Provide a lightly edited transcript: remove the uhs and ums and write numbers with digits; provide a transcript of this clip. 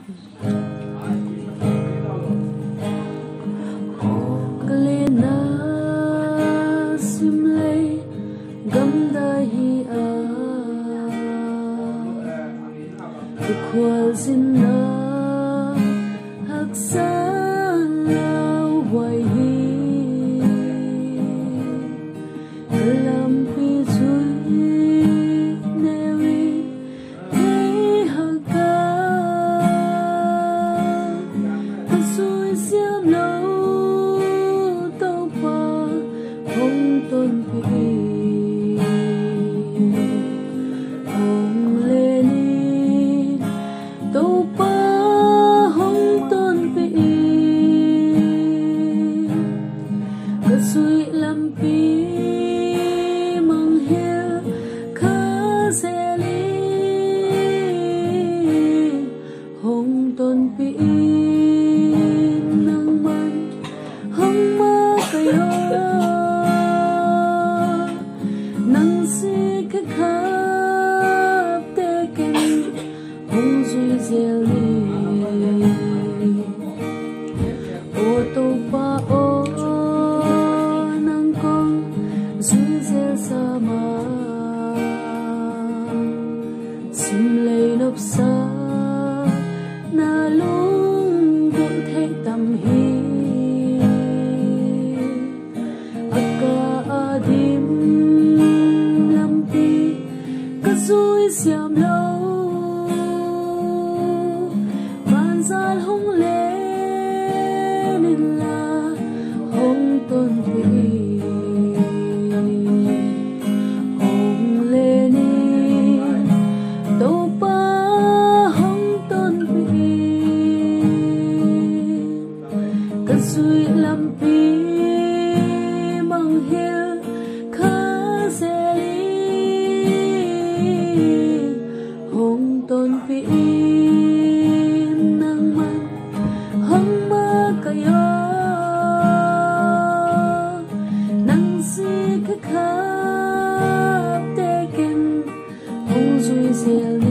Kalena simlay gamdahi kukwal sinna haksala waihi kalampi chui newi hei haka kasui siam lâu tau pa hong ton pi sui lampi manghel khazeli hong ton pi nang man hong ma kayo nang si ka khap te ken hong sui zeli o to pa o sama simlay nộp sa na lung cũng thấy tâm hi akka adim lampi ka zui siam lâu ban zal hong le nin la hong ton pi sui lampi manghel khazeli hong ton pi nang man hong ma kayo nang si ka khap te ken hong sui zel